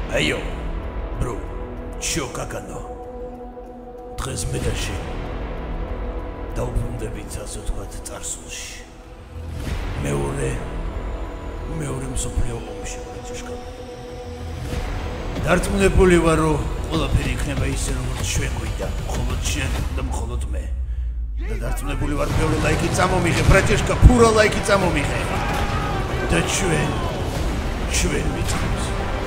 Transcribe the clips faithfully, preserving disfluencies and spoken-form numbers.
Айо, бро, чё как оно? დღეს მეტაში დაუბრუნდებით ასე ვთქვათ წარსულში. მეორე მეორე მსოფლიო ომში პრინციპში. დარწმუნებული ვარ, რომ ყველაფერი იქნება ისე, როგორც ჩვენ გვიდა, მხოლოდ შენ და მხოლოდ მე. და დარწმუნებული ვარ, მეორე ლაიკი წამომიღე, ბრატიშკა, ფურა ლაიკი წამომიღე. და ჩვენ ჩვენ ვიცით.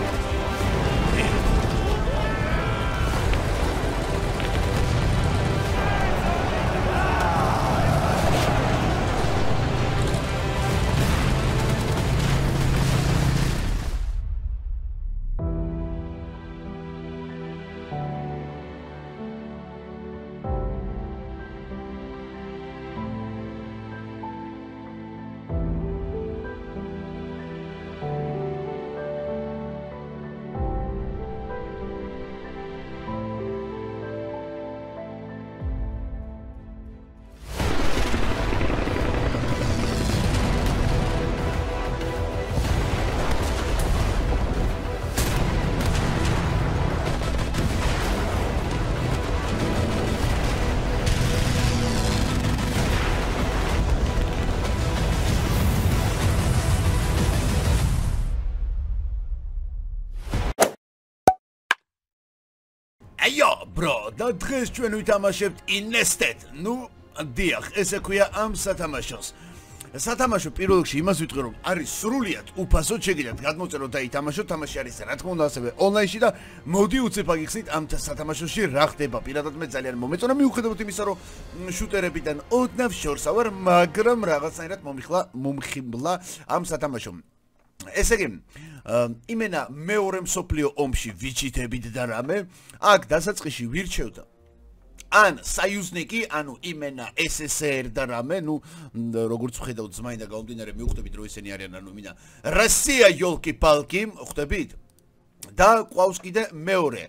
Այո, bro, და დღეს ჩვენ ვითამაშებთ Innested. ნუ, დიახ, ესე ქვია ამ სათამაშოს. სათამაშო პირველ რიგში იმას ვიტყვი, რომ არის სრულიად უფასოდ შეგიძლიათ გადმოწეროთ და ითამაშოთ. თამაში არის რა თქმა უნდა ასევე ონლაინში და მოდი უცებ აგიხსნით ამ სათამაშოში რა ხდება. პირადად მე ძალიან მომეწონა მიუხედავად იმისა, რომ შუტერებიდან ოდნავ შორსა ვარ, მაგრამ რაღაცნაირად მომიხლა, მომხიბლა ამ სათამაშომ. ესე იგი, იმენა მეორე მსოფლიო ომში ვიჩითებით და რამე, აქ დასაწყისში ვირჩევდა ან საიუზნიკი, ანუ იმენა ეს ეს er და რამე, ნუ როგორც ვხედავთ ზმაინდა გამომდინარე მივხვდებით რომ ისინი არიან, ანუ იმენა რუსია ёлки-палки, ხვდებით? და ყავს კიდე მეორე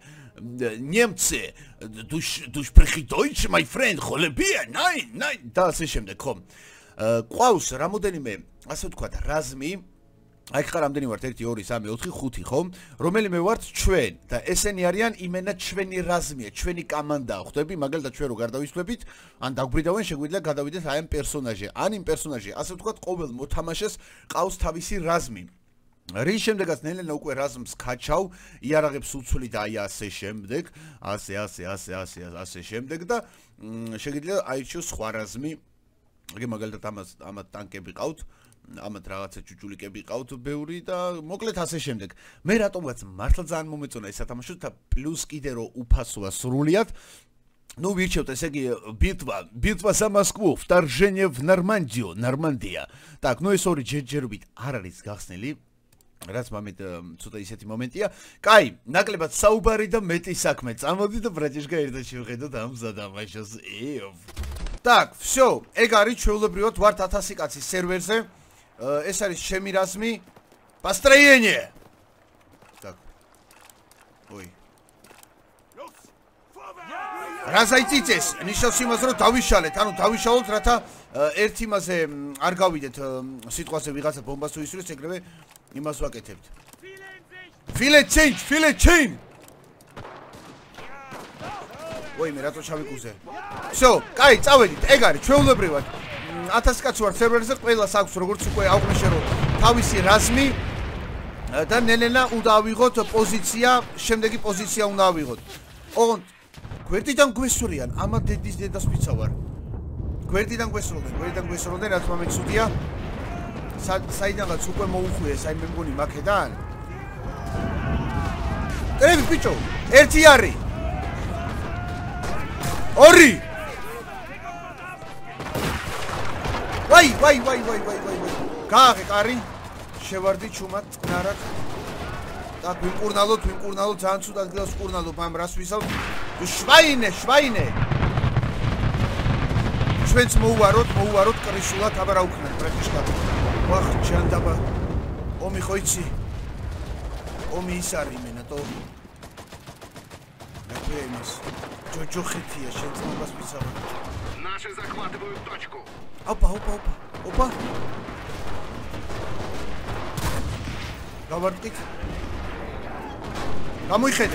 ნემცი, დუშპრიხი დოიჩ, my friend, ხოლებია, ნაინ, ნაინ და ასე შემდეგ, ხო? ყავს რამოდენიმე, ასე ვთქვათ, რაზმი აი ხარ რამდენი ვართ ერთი ორი სამი ოთხი ხუთი ხო რომელიმე ვართ ჩვენ და ესენი არიან იმენა ჩვენი რაზმია ჩვენი კომანდაა ხვდები მაგალითად ჩვენ რო გარდავისვლებით ან დაგვბრიდავენ შეგვიძლია გადავიდეთ აი ამ პერსონაჟზე ან იმ პერსონაჟზე ასე ვთქვათ ყოველ მოთამაშეს ყავს თავისი რაზმი რის შემდეგაც ნელ-ნელა უკვე რაზმს ქაჩავ იარაღებს უცვლი და აი ასე შემდეგ ასე ასე ასე ასე ასე შემდეგ და შეგიძლია აირჩიოს სხვა რაზმი იგი მაგალითად ამას ამათ ტანკები ყავთ ამათ რაღაცა ჩუჩულიკები ყავთ ბევრი და მოკლედ ასე შემდეგ. მე რატომღაც მართლა ძალიან მომეწონა ეს სათამაშო და პლუს კიდე რომ უფასოა სრულიად. ну ვირჩევთ ესე იგი битва, битва за Москву, вторжение в Нормандию, Нормандия. так, ну ეს ორი ჯერჯერობით არ არის გახსნილი. რაც მომენტ ცოტა ისეთი მომენტია. კაი, ნაკლებად საუბარი და მეტი საქმე. წამოდით და ბრატიშკა ერთად შევხედოთ ამ სათამაშოს. ეო. так, всё, ეგ არის ჩვეულებრივად ვართ ათასი კაცის სერვერზე. ეს არის ჩემი რაზმი построение. так. ой. რაზაიციცეს, ნიშნავს იმას, რომ დავიშალეთ, ანუ დავიშალოთ, რათა ერთ იმაზე არ გავიდეთ სიტყვაზე ვიღაცა ბომბას თუ ისურვეს, ეგრევე იმას ვაკეთებთ. File change, file change. ой, მე რატო ჩავიკუზე? всё, კაი, წავედით, ეგ არის ჩვეულებრივად ათასი კაცი ვარ სერვერზე, ყველას აქვს როგორც უკვე აღვნიშნე რომ თავისი რაზმი და ნელ-ნელა უნდა ავიღოთ პოზიცია, შემდეგი პოზიცია უნდა ავიღოთ. ოღონდ გვერდიდან გვესურიან, ამა დედის დედას ვიცა ვარ. გვერდიდან გვესროლდნენ, გვერდიდან გვესროლდნენ, რაც მომეცუდია. საიდანაც უკვე მოუხვიეს, აი მე მგონი მაქედან. ტრები ბიჭო, ერთი არის. ორი ვაი ვაი ვაი ვაი ვაი ვაი გააღე კარი შევარდი ჩუმად წყნარად და ვიმკურნალოთ ვიმკურნალოთ ძალიან ცუდ ადგილას ვკურნალობ ამ რას ვისავთ შვაინე შვაინე ჩვენც მოუვაროთ მოუვაროთ კრისულად აბა რა უქნათ პრაქტიკულად ვახ ჩანდაბა ომი ხო იცი ომი ის არის მენატო მეფემის ჯოჯოხეთია შენ წმობას ვისავთ Наши захватывают точку. Опа, опа, опа. Опа. გავარტყით. გამოიხედე.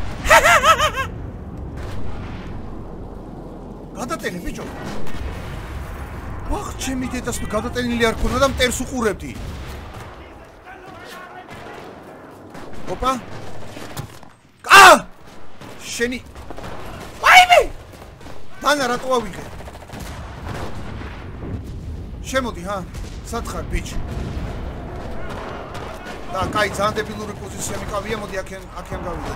გადატენე ბიჭო. ვახ, ჩემი დედას გადატენილი არ ქონდა და მტერს უყურებდი. ოპა. აა! შენი. ვაიმე! მანა რატო ავიღე? შემოდი, ჰა? სათხარ ბიჭ. და კაი, ძალიან დებილური პოზიცია მიყავია, მოდი აქენ, აქენ გავიდეთ.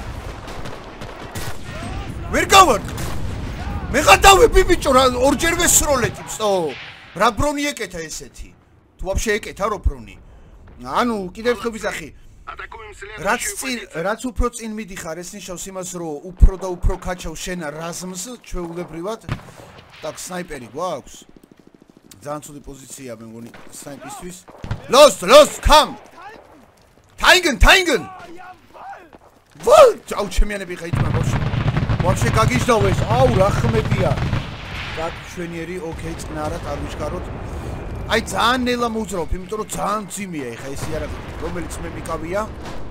ვერ გავარდ. მე გადავები ბიჭო, რა ორჯერ ვესროლეთი, წო. რა ბრონი ეკეთა ესეთი? თუ ვაფშე ეკეთა რო ბრონი? ანუ კიდევ ერთხელ ვიზახი. რაც წინ, რაც უფრო წინ მიდიხარ, ეს ნიშნავს იმას, რომ უფრო და უფრო ქაჩავს შენ რაზმს, ჩვეულებრივად. так, სნაიპერი გვაქვს. ძალიან ცუდი პოზიცია მე მგონი სნაიპისთვის. Lost, lost, come. Tigen, Tigen. ვოლ, აუ ჩემიანები ხა იტმა ბავშვი. ვაფშე გაგიჟდავ ეს. აუ რა ხმებია. так, შვენიერი, ოკეი, წნარად არ ვიჩქაროთ. აი ძალიან ნელა მოძრაობ, იმიტომ რომ ძალიან ძიმია ეხა ეს იარაღი, რომელიც მე მიკავია.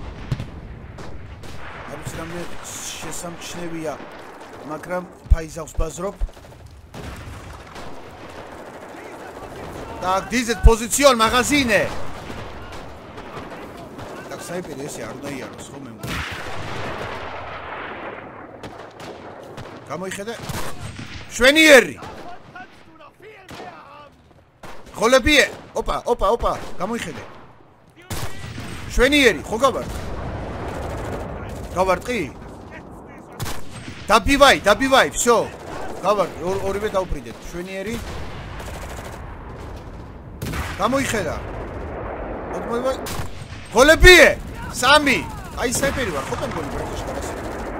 არ ვიცი რამდენი შესამჩნევია, მაგრამ ფაიზავს ბაზრობ. так, дизет позицион магазине. так, საიპერი ესე არ უნდა იაროს, ხო მე მგონი. გამოიხედე. შვენიერი. ხოლებიე, ოპა, ოპა, ოპა, გამოიხედე. შვენიერი, ხო გავარდ? გავარდყი? დაბივაი, დაბივაი, всё. გავარდ, ორივე დავფრიდეთ. შვენიერი. გამოიხედა. ოდმოვა. ხოლებიე, სამი. აი საიპერი ვარ, ხო მე მგონი ბრეთში კარასი.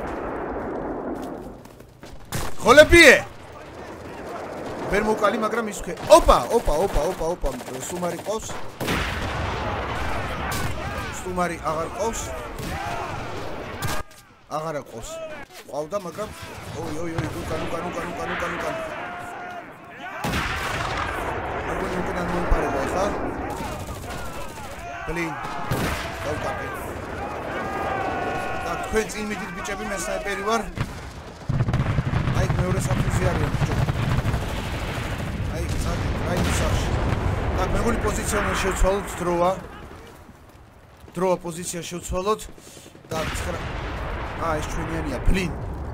ხოლებიე. ვერ მოკალი, მაგრამ ის ვქე. ოპა, ოპა, ოპა, ოპა, ოპა, სტუმარი ყავს. სტუმარი აღარ ყავს. აღარა ყავს. ყავდა, მაგრამ ოი, ოი, ოი, უკან, უკან, უკან, უკან, უკან, უკან. აგონი უკან მომპარება ხა? ბლინ. დავკარგე. და თქვენ წინ მიდით ბიჭები, მე სნაიპერი ვარ. აი მეორე საფუძი არის ბიჭო. აი ისახში. так, მეგონი პოზიცია უნდა შევცვალოთ დროა. დროა პოზიცია შევცვალოთ. და ცხრა. აა ეს ჩვენიანია, ბლინ.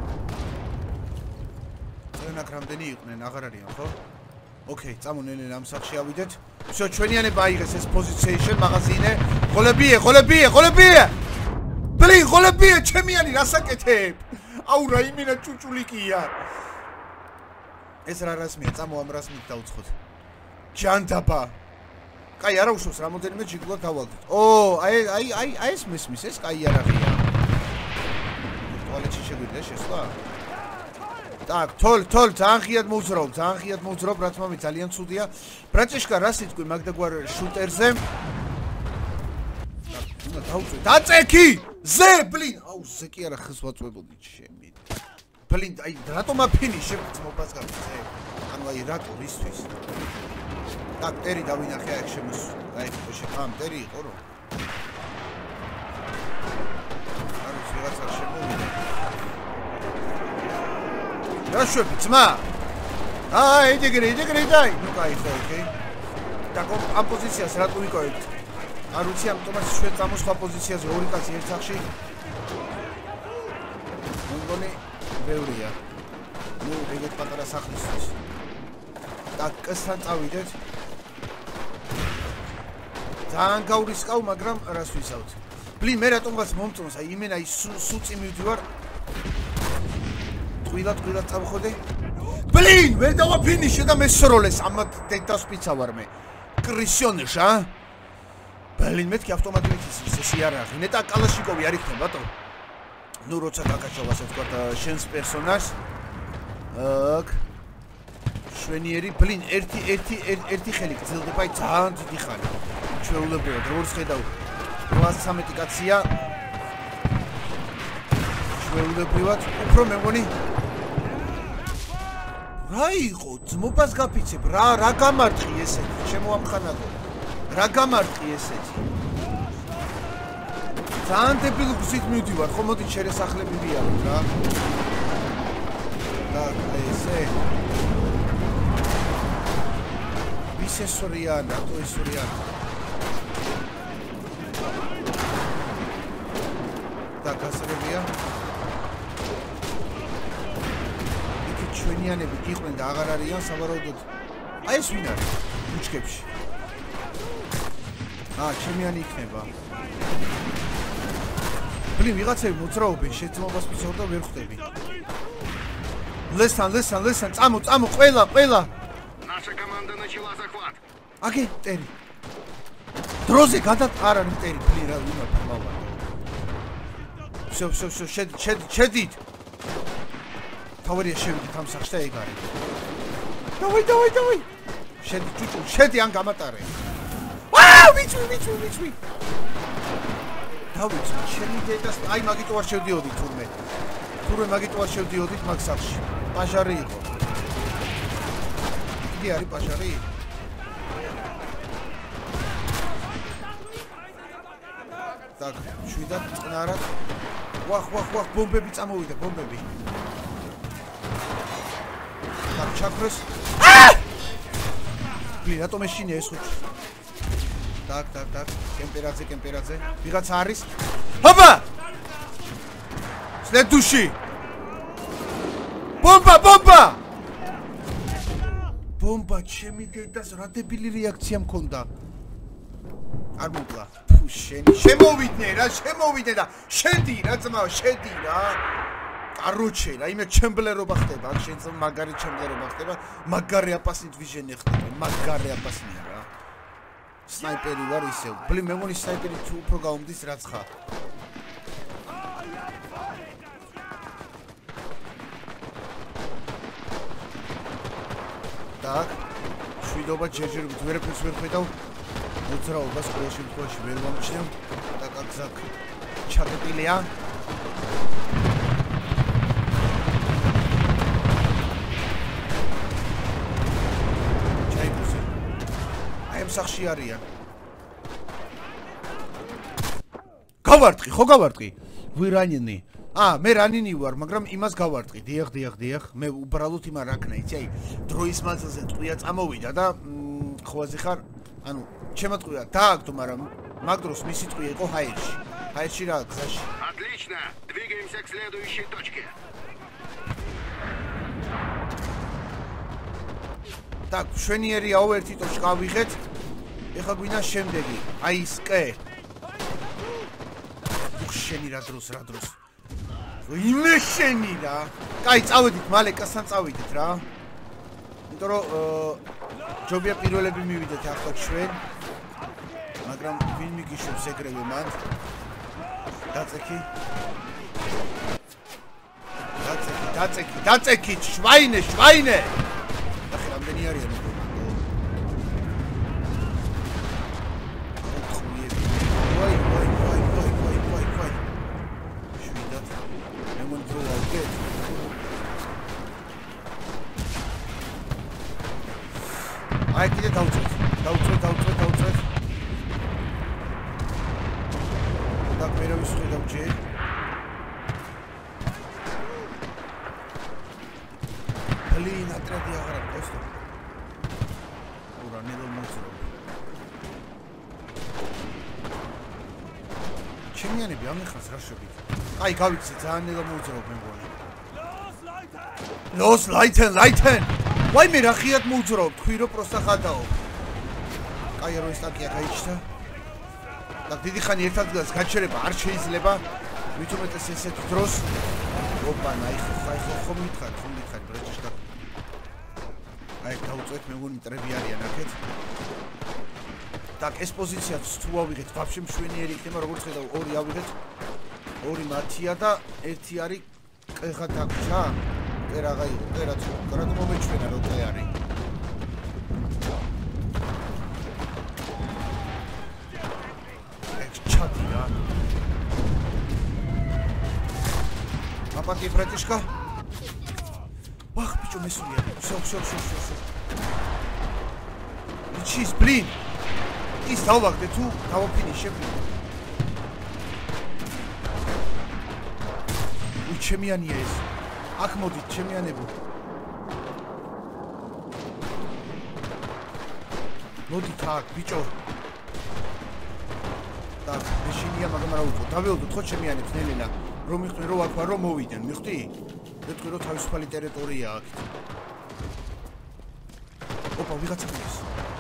ჩვენ აქ რამდენი იყვნენ, აღარ არიან, ხო? ოკეი, წამონელენ ამ სახში ავიდეთ. всё, ჩვენიანება აიღეს ეს პოზიციეიშენ მაღაზინე. ხოლებიე, ხოლებიე, ხოლებიე! ბლინ, ხოლებიე, ჩემიანი რასაკეთებ? აუ რა იმინა ჭუჭული კია. ეს რა რასმია, წამო ამ რასმით დავუცხოთ. ჯანდაბა. კაი, არა უშავს, რამოდენიმე ჯიგულად დავალდით. ო, აი, აი, აი, აი ეს მესმის, ეს კაი არაღია. ტუალეტში შეგვიძლია შესვლა? так, თოლ, თოლ, ძალიან ღიად მოძრაობ, ძალიან ღიად მოძრაობ, რაც მომი ძალიან ცუდია. ბრაჭეშკა რა სიტყვი მაგდაგვარ შუტერზე? так, უნდა დავწვე. დაწექი! ზე, ბლინ! აუ, ზე კი არა ხეს ვაწვებოდი ჩემი. ბლინ, აი, რატომ აფინიშე მოპას გაფიცე? ანუ აი, რატო რისთვის? так, ტერი დავინახე აქ შემოს. აი, შეფამ ტერი იყო რომ. ანუ ვიღაცა შემოვიდა. რა შვები, ძმა? აი, იდეგრე, იდეგრე დაი. ნუ კაი ხო, ოკეი. так, ამ პოზიციას რატო ვიკავებთ? არ ვიცი, ამიტომაც შვედ გამოსხვა პოზიციაზე ორი კაცი ერთ სახში. მოგონი ბევრია. ნუ ეგეთ პატარა სახლისთვის. так, კესთან წავიდეთ. ძალიან გავრისკავ, მაგრამ რას ვისავთ? ბლინ, მე რატომღაც მომწონს, აი იმენა ის სუწი მივდივარ. ტყვილად, ტყვილად წავხოდე. ბლინ, ვერ დავაფინიშე და მესროლეს, ამათ დედას პიცა ვარ მე. კრისიონეშ, ა? ბლინ, მეთქი ავტომატურად ის ეს იარაღი. ნეტა კალაშნიკოვი არ იქნება, ბატონო. ნუ როცა გაკაჩავ ასე ვთქვათ, შენს პერსონაჟს. აქ შვენიერი, ბლინ, ერთი ერთი ერთი ხელი გძელდება, აი ძალიან დიდი ხანი. ჩვეულებრივად, როგორც ხედავ, რვაას ცამეტი კაცია. ჩვეულებრივად, უფრო მე მგონი რა იყო? ძმობას გაფიცებ, რა რა გამარტყი ესეთი? შემოამხანაგო. რა გამარტყი ესეთი? ძალიან დებილ გზით მივდივარ, ხო მოდი შერესახლები ვიაროთ რა. და ესე. ვის ესორია, რატო ესორია? და გასაგებია. იქ ჩვენიანები იყვნენ და აღარ არიან საბარაუდოდ. აი ეს ვინ არის? ბუჩქებში. აა, ჩემიანი იქნება. Блин, ვიღაცები მოძრაობენ, შეცმობას მიცორ და ვერ ხვდები. Лесан, лесан, лесан, წამო, წამო, ყველა, ყველა. Наша команда начала захват. აგე, მტერი. დროზე გადაყარა მტერი, блин, რა უნდა ფლავა. Всё, всё, всё, შედით, შედით, შედით. თავარია შევიდით ამ სახში და ეგ არის. დავაი, დავაი, დავაი. შედი, ჭუჭუ, შედი ან გამატარე. აა, ვიცი, ვიცი, ვიცი. დავიცი, შენი დედას, აი მაგით ვარ შევდიოდი თურმე. თურმე მაგით ვარ შევდიოდით მაგ სახში. პაჟარი იყო. იგი არის პაჟარი? так, შვიდად წნარად. ვახ, ვახ, ვახ, ბომბები წამოვიდა, ბომბები. так, ჩაქრეს. აა! ბლინ, რატომ ეშინია ეს ხუთი? так, так, так, კემპერაძე, კემპერაძე. ვიღაცა არის? ჰოპა! სლედუში. ბომბა, ბომბა! ბომბა, ჩემი დედას რა დებილი რეაქცია მქონდა. არ მოკლა. ფუ, შენი, შემოვიდნე რა, შემოვიდე და შედი რა ძმაო, შედი რა. კაროჩე რა, იმე ჩემბლერობა ხდება, აქ შენ მაგარი ჩემბლერობა ხდება, მაგარი აპასით ვიჟენი ხდება, მაგარი აპასია რა. სნაიპერი ვარ ისევ. ბლინ, მე მგონი სნაიპერი თუ უფრო გაუმდის რაც ხარ. так, შვიდობა ჯერჯერობით ვერაფერს ვერ ხედავ. მოძრაობას ყოველ შემთხვევაში ვერ მომჩნევ. და კაკზაკ ჩაგეპილია. ჩაიგუზე. აი ამ სახში არიან. გავარტყი, ხო გავარტყი? ვირანინი. აა, მე რანინი ვარ, მაგრამ იმას გავარტყი. დიახ, დიახ, დიახ. მე უბრალოდ იმან რაკნა, იცი, აი, დროის მანძილზე ტყვია წამოვიდა და ხვაზე ხარ, ანუ, ჩემო ტყვია დააგდო, მაგრამ მაგ დროს მისი ტყვია იყო ჰაერში. ჰაერში რა, გზაში. Отлично. Двигаемся к следующей точке. так, შვენიერიაო ერთი ტოჩკა ავიღეთ. ეხლა გვინდა შემდეგი. აი ის კე. შენი რა დროს, რა დროს. იმე შენი რა. კაი, წავედით მალე კასთან წავიდეთ რა. იმიტომ რომ ჯობია პირველები მივიდეთ ახლა ჩვენ. მაგრამ ვინ მიგიშვებს ეგრევე მან? დაწექი. დაწექი, დაწექი, დაწექი, შვაინე, შვაინე. ახლა რამდენი არიან ეგ? ვაი, ვაი, ვაი, ვაი, ვაი, ვაი, ვაი. შვიდად. მე მგონი დრო ავგეთ. აი კიდე დავწვეთ. დავწვეთ, დავწვეთ, დავწვეთ. და მე რა ვისწრე დავჭე? ბლინ, ატრადი აღარ აქვს. ურა, ნელო მოძრო. ჩემიანები ამეხას რა შევიდე? აი, გავიქცე, ძალიან ნელო მოძრო მე მგონი. ლოს ლაითენ, ლაითენ. ვაი მე რა ხიად მოძრო, თქვი რომ პროსტა ხადაო. კაი რო ეს ტაკია გაიჩნდა. და დიდი ხანი ერთად გას გაჩერება არ შეიძლება. მით უმეტეს ესეთ დროს. ოპა, ნაი ხო, ხაი ხო, ხომ მითხარ, ხომ მითხარ ბრეჭიშკა. აი, დავწვეთ მე მგონი ტრები არიან აქეთ. так, ეს პოზიციაც თუ ავიღეთ, ვაფშე მშვენიერი იქნება, როგორც ხედავ, ორი ავიღეთ. ორი მათია და ერთი არის ყეღა დაგჭა. ყე რაღა იყო, ყე რაც რატომ მომეჩვენა რო ყე არის. ეს ჩადი რა. აპატი ბრატიშკა. ვახ, ბიჭო მესულია. всё, всё, всё, всё, всё. იჩის, ბლინ. ის დავაგდე თუ დავაფინიშებ. ჩემიანია ეს. აქ მოდით, ჩემიანებო. მოდით აქ, ბიჭო. და მეშინია, მაგრამ რა ვუწო, დაველოდოთ ხო ჩემიანებს ნელ-ნელა. რომ მიხვდი რომ აქ ვარ რომ მოვიდნენ, მიხვდი? მეთქვი რომ თავისუფალი ტერიტორია აქ. ოპა, ვიღაცა მის.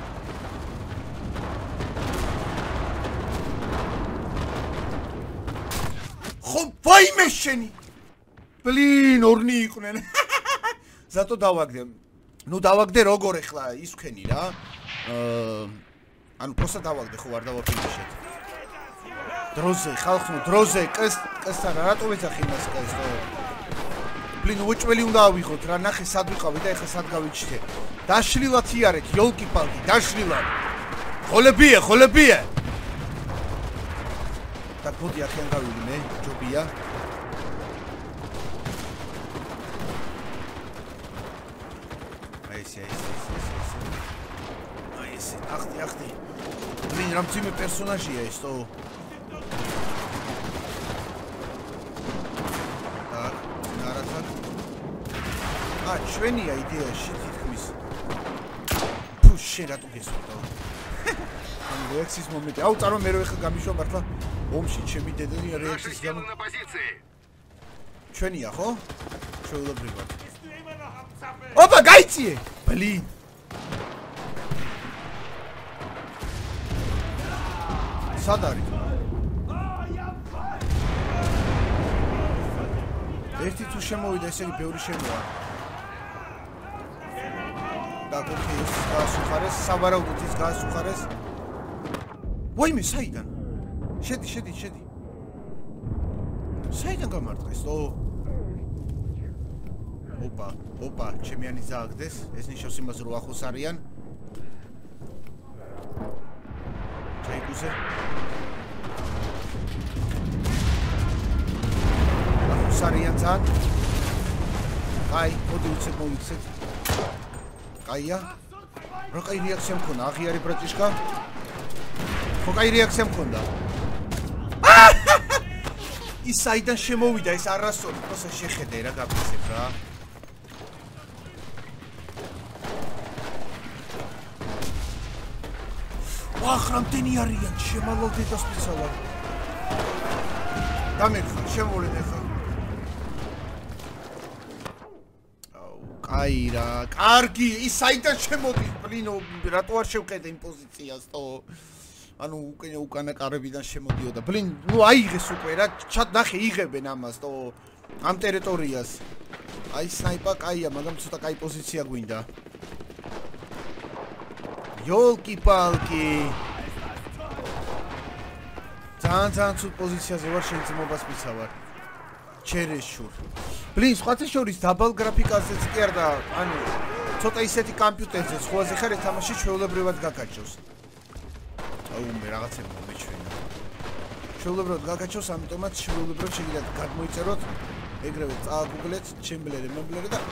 ხო, ვაიმე შენი. ბლინ, ორნი იყვნენ. ზატო დავაგდე. ნუ დავაგდე როგორ ეხლა ის ვქენი რა. აა ანუ პროსტა დავაგდე ხო არ დავაფინიშეთ. დროზე, ხალხო, დროზე, კეს, კესთან რატო ვეძახი იმას კესო? ბლინ, უჭველი უნდა ავიღოთ რა, ნახე სად ვიყავი და ეხლა სად გავიჩნდე. დაშლილად იარეთ, იოლკიპალკი, დაშლილად. ხოლებია, ხოლებია. და გოდი აქენ გავილი მე, ჯობია. აი ეს, ეს, ეს, ეს. აი ეს, ახტი, ახტი. ბლინ, რა მძიმე პერსონაჟია ეს, თო? ა ჩვენია იდეაში თითქმის ფუ შენ რატო გესვდა ანუ რეაქციის მომენტი აუ წარო მე რო ეხლა გამიშვა მართლა ომში ჩემი დედანი რეაქციის გამო ჩვენია ხო ჩვეულებრივად ოპა გაიწიე ბლინ სად არის ერთი თუ შემოვიდა ესენი ბევრი შემოა და გოქი ის გასუხარეს სავარაუდოდ ის გასუხარეს ვაიმე საიდან შედი შედი შედი საიდან გამარტყეს ო ოპა ოპა ჩემიანი ზააგდეს ეს ნიშნავს იმას რომ ახლოს არიან ჩაიკუზე არიან ძალიან აი მოდი უცებ მოვიქცეთ კაია რა კაი რეაქცია მქონდა აღიარე ბრატიშკა ხო კაი რეაქცია მქონდა ის საიდან შემოვიდა ეს არასორი პროსა შეხედე რა გაფიცებ რა ვახ რამდენი არიან შემალავდე და სპეციალად დამეხა შემოვლენ ახლა აი რა, კარგი, ის საიდან შემოდის, ბლინო, რატო არ შევყედე იმ პოზიციას, თო? ანუ უკანა უკანა კარებიდან შემოდიოდა. ბლინ, ნუ აიღეს უკვე რა, ჩად ნახე იღებენ ამას, თო? ამ ტერიტორიას. აი სნაიპა კაია, მაგრამ ცოტა კაი პოზიცია გვინდა. იოლკიპალკი. ძალიან ძალიან ცუდ პოზიციაზე ვარ, შეიძლება მიცავარ. ჩერეშურ. ბლინ, სხვათა შორის დაბალ გრაფიკაზეც კი არ და ანუ ცოტა ისეთი კომპიუტერზე სხვაზე ხარ ეთამაში ჩვეულებრივად გაკაჭოს. აუ მე რაღაცები მომეჩვენა. ჩვეულებრივად გაკაჭოს, ამიტომაც ჩვეულებრივად შეგიძლიათ გადმოიწეროთ ეგრევე წააგუგლეთ ჩემბლერი მომბლერი და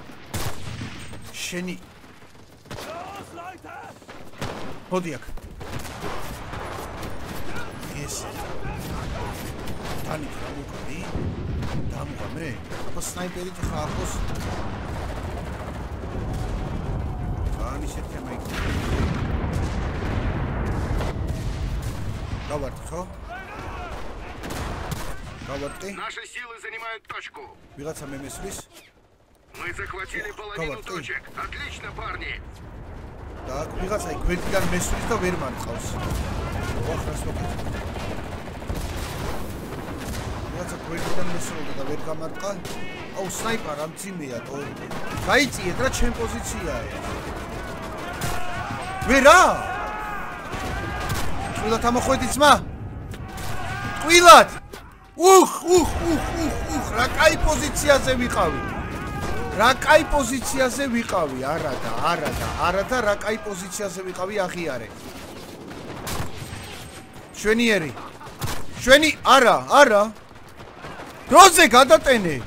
შენი მოდი აქ. ეს დანი რა მოკდი? დამღამე? აბა სნაიპერით ხა ახლოს. ანი შეთქემა იქ. Давайте, ხო? Давайте. Наши силы занимают точку. Вигаца мемесвис. Мы захватили половину точек. Отлично, парни. Так, вигаца იქ გვერდიდან მესვრის და ვერ მარწყავს. ოხრას ვაკეთე. ვიღაცა გვერდიდან მესვრის და ვერ გამარტყა. აუ, სნაიპა რა მძიმეა, თო. გაიწიეთ რა ჩემ პოზიციაა. ვერა? ტყვილად ამოხვედი ძმა? ტყვილად! უხ, უხ, უხ, უხ, უხ, რა კაი პოზიციაზე ვიყავი. რა კაი პოზიციაზე ვიყავი, არა და, არა და, არა და რა კაი პოზიციაზე ვიყავი, აღიარე. შვენიერი. შვენი, არა, არა. დროზე გადატენე.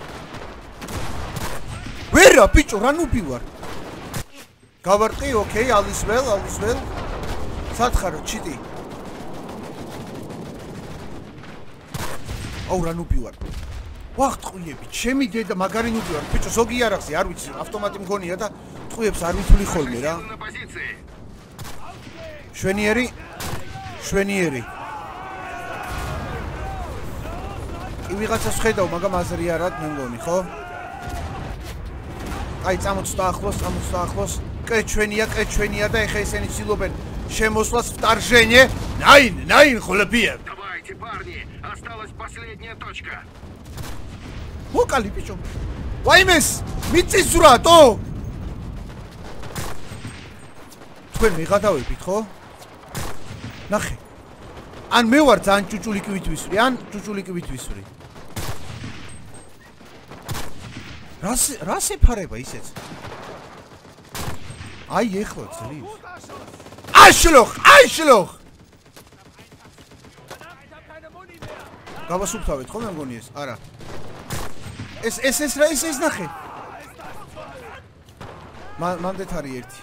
ვერა, ბიჭო, რა ნუბი ვარ. გავარტყი, ოკეი, ალის վել, ალის վել. სათხარო, ჩიტი. აუ, რა ნუბი ვარ. ვახ ტყუიები, ჩემი დედა მაგარი ნუდი ვარ, ბიჭო, ზოგი იარაღზე, არ ვიცი, ავტომატი მქონია და ტყუიებს არ ვითვლი ხოლმე რა. შვენიერი, შვენიერი. კი ვიღაცას ხედავ, მაგრამ აზრი არ აქვს, მე მგონი, ხო? აი, წამოწდა ახლოს, წამოწდა ახლოს. კრე ჩვენია, კრე ჩვენია და ეხა ესენი ცდილობენ შემოსვლას вторжение. Найн, найн, хлопьев. Давайте, парни, осталась последняя точка. მოკალი ბიჭო. ვაიმეს, მიწის ზურატო. თქვენ მიღადავებით, ხო? ნახე. ან მე ვარ ძალიან ჭუჭულიკივით ვისვრი, ან ჭუჭულიკივით ვისვრი. რას რას ეფარება ისეც? აი ეხლა ძლივს. აშლოხ, აშლოხ. გავასუფთავეთ ხო მე მგონი ეს? არა. ეს ეს ეს რა ის ეს ნახე. მანდეთ არის ერთი.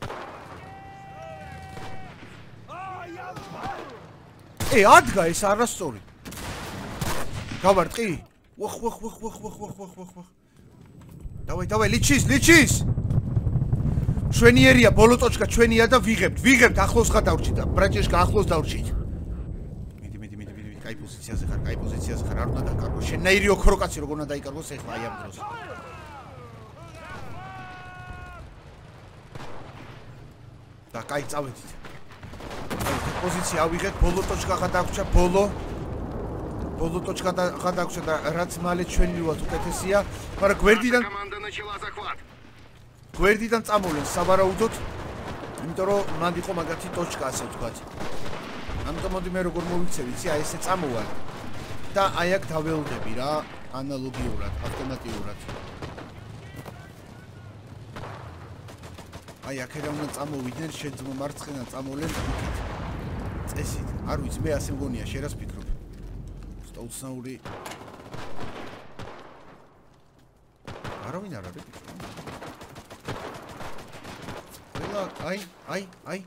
ე ადგა ეს არასწორი. გავარტყი? ვახ ვახ ვახ ვახ ვახ ვახ ვახ ვახ ვახ. დავაი დავაი ლიჩის ლიჩის. შვენიერია ბოლო ტოჩკა ჩვენია და ვიღებთ ვიღებთ ახლოს ხარ დავრჩით და ბრაჭეშკა ახლოს დავრჩით. მიდი მიდი მიდი მიდი კაი პოზიციაზე ხარ კაი პოზიციაზე ხარ არ უნდა დაკარგო შენაირი ოქროკაცი როგორ უნდა დაიკარგოს ეხლა აი ამ დროს. და კაი წავედით. პოზიცია ავიღეთ ბოლო ტოჩკა ხარ დავრჩა ბოლო ბოლო ტოჩკა ხარ დავრჩა და რაც მალე ჩვენ მივათ უკეთესია მაგრამ გვერდიდან Команда начала захват. გვერდიდან წამოვლენ სავარაუდოდ იმიტომ რომ მანდ იყო მაგათი ტოჩკა ასე ვთქვათ. ამიტომ მოდი მე როგორ მოვიქცე ვიცი აი ესე წამოვალ და აი აქ დაველდები რა ანალოგიურად ავტომატიურად. აი აქედან უნდა წამოვიდნენ შეძმო მარცხენა წამოვლენ იქით. წესით არ ვიცი მე ასე მგონია შენ რას ფიქრობ? სტოუცნაური არავინ არ არის. Ай, ай, ай.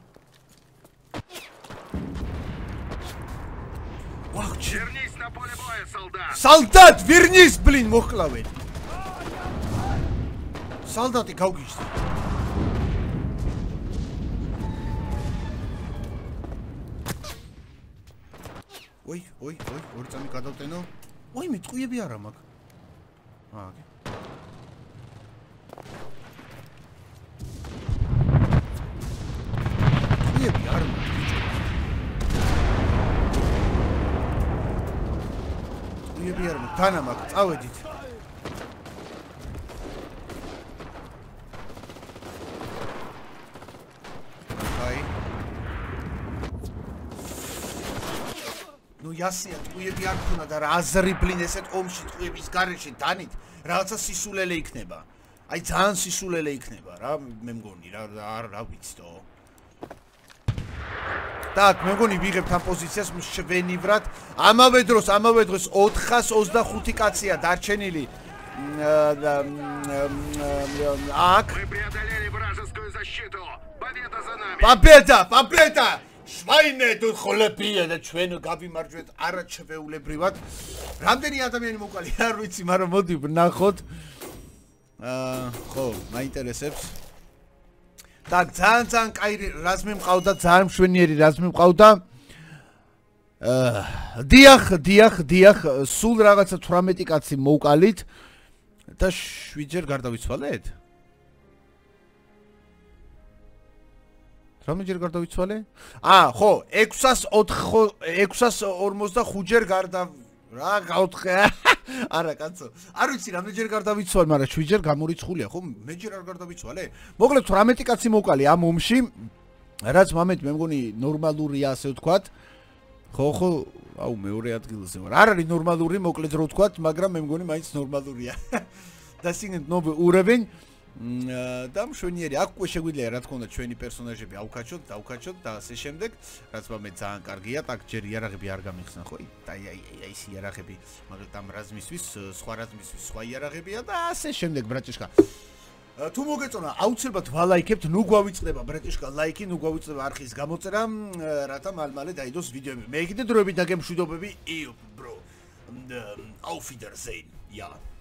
Вах, Вернись на поле боя, солдат. Солдат, вернись, блин, მოხლავენ. солдаты გავგიჟდა. ой, ой, ой, ორი წამი გადავტენო. ой, მე ტყუიები არა მაქვს. აა, აკი. ტყუიები არ მაქვს. ტყუიები არ მაქვს. თანა მაქვს, წავედით. იასია ტყუიები არ ქონა და რა აზრი ბლინ ესეთ ომში ტყუიების გარეშე დანით რაღაცა სისულელე იქნება. აი ძალიან სისულელე იქნება რა მე მგონი რა არ რა ვიცი თო. так, მე მგონი ვიღებთ ამ პოზიციას მშვენივრად. ამავე დროს, ამავე დროს ოთხას ოცდახუთი კაცია დარჩენილი. აქ Мы преодолели вражескую защиту. Победа за нами. Победа, победа! შვაინე თუ ხოლებია და ჩვენ გავიმარჯვეთ არაჩვეულებრივად. რამდენი ადამიანი მოყალი არ ვიცი, მაგრამ მოდი ვნახოთ. აა, ხო, მაინტერესებს. так, ძალიან ძალიან კაი რაზმი მყავდა, ძალიან მშვენიერი რაზმი მყავდა. აა, დიახ, დიახ, დიახ, სულ რაღაცა თვრამეტი კაცი მოვყალით და შვიდჯერ გარდავიცვალეთ? რამეჯერ გარდავიცვალე? აა, ხო, ექვსას ორმოცდახუთ ჯერ გარდა რა გავთხე. არა, კაცო. არ ვიცი რამეჯერ გარდავიცვალე, მაგრამ შვიდჯერ გამორიცხულია, ხო? მეჯერ არ გარდავიცვალე. მოკლედ თვრამეტი კაცი მოვყალი ამ ომში, რაც მომენტ მე მგონი ნორმალურია, ასე ვთქვათ. ხო, ხო, აუ, მეორე ადგილზე ვარ. არ არის ნორმალური, მოკლედ რო ვთქვათ, მაგრამ მე მგონი მაინც ნორმალურია. და სიგნით ნოვი ურევენ და მშვენიერი აქ უკვე შეგვიძლია რა თქმა უნდა ჩვენი პერსონაჟები ავკაჩოთ, დავკაჩოთ და ასე შემდეგ, რაც მე ძალიან კარგია, так ჯერ იარაღები არ გამიხსნა, ხო? აი აი აი ეს იარაღები, მაგრამ ამ რაზმისთვის, სხვა რაზმისთვის სხვა იარაღებია და ასე შემდეგ, ბრაჭიშკა. თუ მოგეწონა, აუცილებლად ვალაიქებთ, ნუ გვავიწყდება ბრაჭიშკა ლაიქი, ნუ გვავიწყდება არხის გამოწერა, რათა მალ-მალე დაიდოს ვიდეოები. მე კიდე დროებით და გემშვიდობები, იუ, ბრო. Auf Wiedersehen. Ja.